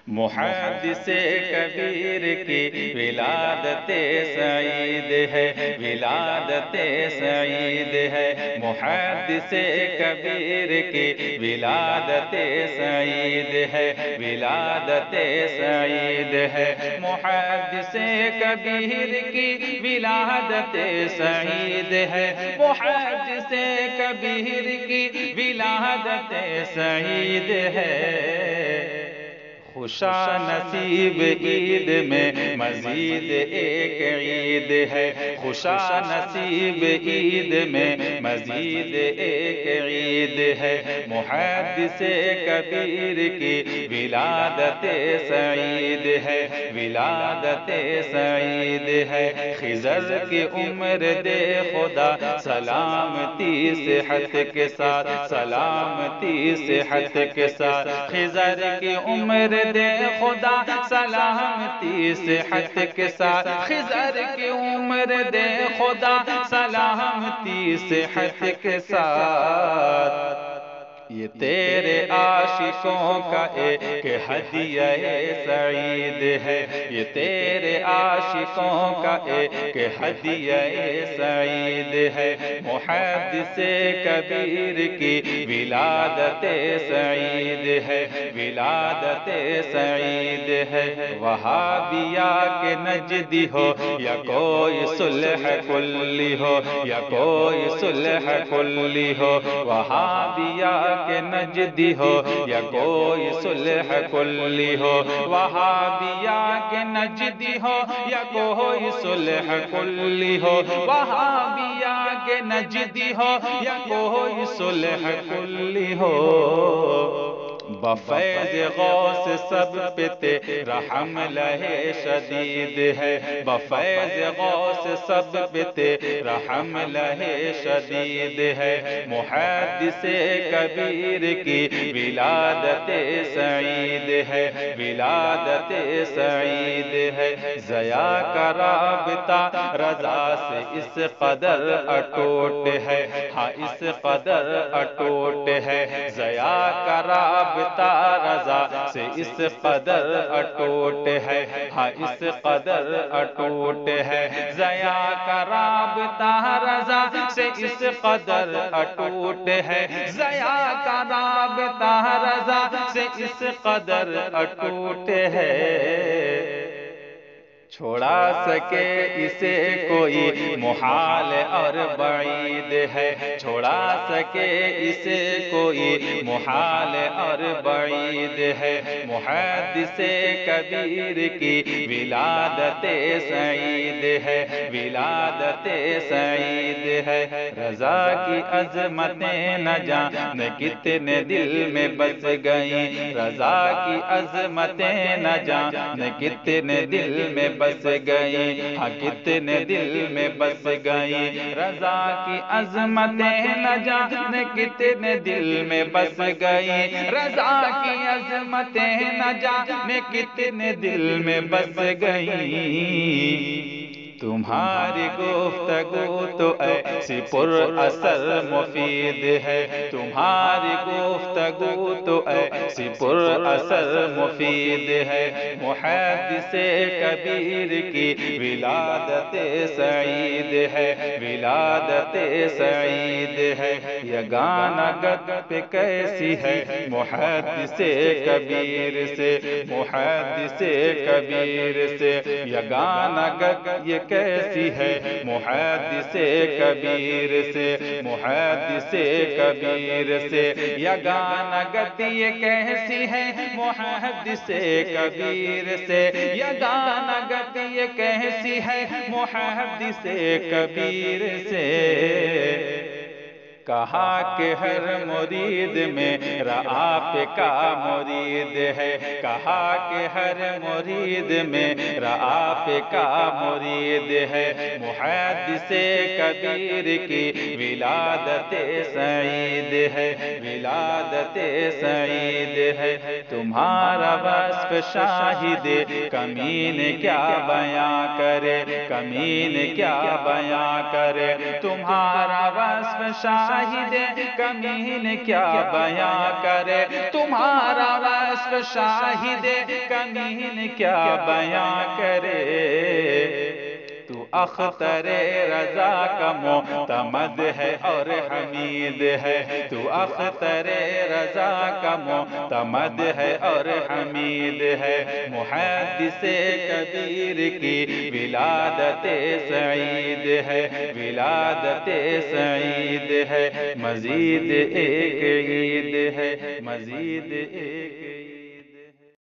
محدث کبیر کی ولادت سعید ہے، ولادت سعید ہے، محدث کبیر کی ولادت سعید ہے، ولادت سعید ہے، محدث کبیر کی ولادت سعید ہے، محدث کبیر کی ولادت سعید ہے۔ خوشا نصیب عید میں مزید ایک عید ہے، خوشا نصیب عید میں مزید ایک عید ہے، محدث کبیر کی ولادت سعید ہے، ولادت سعید ہے، خضر کی عمر دے خدا سلامتی صحت کے ساتھ، سلامتی صحت کے ساتھ، خضر کی عمر دے خدا سلامتی صحت کے ساتھ، خضر کی عمر دے خدا سلامتی صحت کے ساتھ۔ یہ تیرے عاشقوں کا ایک ہدیہ سعید ہے، یہ تیرے عاشقوں کا ایک ہدیہ سعید ہے، محدث کبیر کی ولادت سعید ہے، ولادت سعید ہے، وہابیہ کے نجدی ہو یا کوئی صلح کلی ہو، یا کوئی صلح کلی ہو، وہابیہ کہ نجدی ہو یا کوئی صلح کلی ہو، وہابیہ کہ نجدی ہو یا کوئی صلح کلی ہو، وہابیہ کہ نجدی ہو یا کوئی صلح کلی ہو، بفیض غوث سب پہ تیرا حملہ شدید ہے، بفیض غوث سب پہ تیرا حملہ شدید ہے، محدث کبیر کی ولادت سعید ہے، ولادت سعید ہے، ضیا کا رابطہ رضا سے اس قدر اٹوٹ ہے، ہاں اس قدر اٹوٹ ہے، ضیا کا رابطہ رضا سے اس قدر اٹوٹ ہے، ہاں اس قدر اٹوٹ ہے، ضیا کا رابطہ رضا سے اس قدر اٹوٹ ہے، ضیا کا رابطہ رضا سے اس قدر اٹوٹ ہے، چھوڑا سکے اسے کوئی محال اور بعید ہے، چھوڑا سکے اسے کوئی محال اور بعید ہے، محدث کبیر کی ولادت سعید ہے، ولادت سعید ہے، رضا کی عظمتیں نہ جانے کتنے دل میں بس گئیں، رضا کی عظمتیں نہ جانے کتنے دل میں بس گئی، ہاں کتنے دل میں بس گئی، رضا کی عظمتیں نہ جانے کتنے دل میں بس گئی، رضا کی عظمتیں نہ جانے کتنے دل میں بس گئی، تمہاری گفتگو تو ایسی پر اثر مفید ہے، تمہاری گفتگو تو ایسی پر اثر مفید ہے، محدث کبیر کی ولادت سعید ہے، ولادت سعید ہے، یگانہ گت پہ کیسی ہے محدث کبیر سے، محدث کبیر سے، یگانہ گت یہ کیسی ہے محدث کبیر سے، محدث کبیر سے، یگانہ گت یہ کیسی ہے محدث کبیر سے، یگانہ گت یہ کیسی ہے محدث کبیر سے، کہا کہ ہر مرید میرا آپ کا مرید ہے، کہا کہ ہر مرید میرا آپ کا مرید ہے، محدث کبیر کی ولادت سعید ہے، ولادت سعید ہے، تمہارا وصف شاہد کمین کیا بیان کرے، کمین کیا بیان کرے، تمہارا وصف شاہد شاہد کمین کیا بیاں کرے، تمہارا وصف شاہد کمین کیا بیاں کرے۔ تو اختر رضا کا معتمد ہے اور حمید ہے، تو اختر رضا کا معتمد ہے اور حمید ہے۔ محدث کبیر کی ولادت سعید ہے، ولادت سعید ہے، مزید ایک عید ہے، مزید ایک